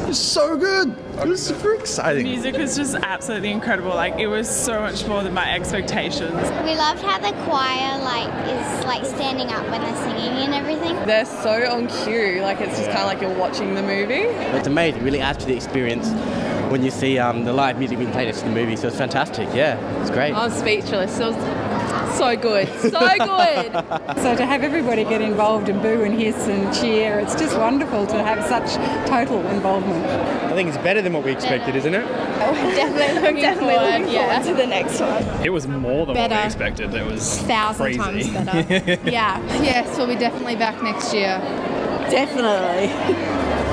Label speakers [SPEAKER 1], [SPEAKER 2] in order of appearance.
[SPEAKER 1] It was so good. It was super exciting.
[SPEAKER 2] The music was just absolutely incredible. Like, it was so much more than my expectations.
[SPEAKER 3] We loved how the choir is standing up when they're singing and everything.
[SPEAKER 4] They're so on cue, like it's just kind of like you're watching the movie.
[SPEAKER 5] It's amazing, really adds to the experience when you see the live music being played next to the movie, so it's fantastic, yeah, it's great.
[SPEAKER 4] I was speechless, it was so good, so good!
[SPEAKER 6] So to have everybody get involved and boo and hiss and cheer, it's just wonderful to have such total involvement.
[SPEAKER 7] I think it's better than what we expected, isn't it?
[SPEAKER 3] We're definitely looking forward to the next one.
[SPEAKER 8] It was more than what we expected. It was
[SPEAKER 3] 1,000
[SPEAKER 8] crazy.
[SPEAKER 3] times better. Yeah.
[SPEAKER 4] Yes, we'll be definitely back next year.
[SPEAKER 6] Definitely.